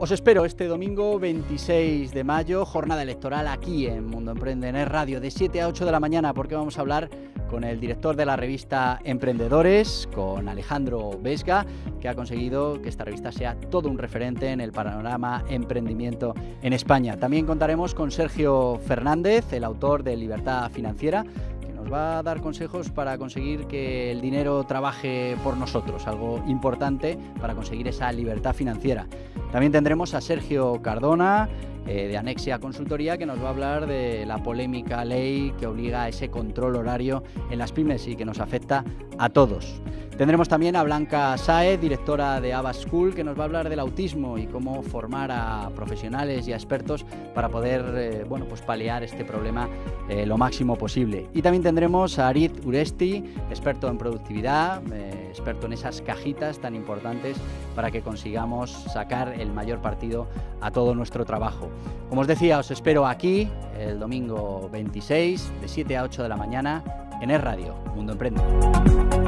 Os espero este domingo 26 de mayo, jornada electoral aquí en Mundo Emprende, en Es Radio, de 7 a 8 de la mañana, porque vamos a hablar con el director de la revista Emprendedores, con Alejandro Vesga, que ha conseguido que esta revista sea todo un referente en el panorama emprendimiento en España. También contaremos con Sergio Fernández, el autor de Libertad Financiera, que nos va a dar consejos para conseguir que el dinero trabaje por nosotros, algo importante para conseguir esa libertad financiera. También tendremos a Sergio Cardona, de Anexia Consultoría, que nos va a hablar de la polémica ley que obliga a ese control horario en las pymes y que nos afecta a todos. Tendremos también a Blanca Sáez, directora de Ava School, que nos va a hablar del autismo y cómo formar a profesionales y a expertos para poder paliar este problema lo máximo posible. Y también tendremos a Aritz Uresti, experto en productividad, experto en esas cajitas tan importantes para que consigamos sacar el mayor partido a todo nuestro trabajo. Como os decía, os espero aquí el domingo 26 de 7 a 8 de la mañana en Es Radio, Mundo Emprende.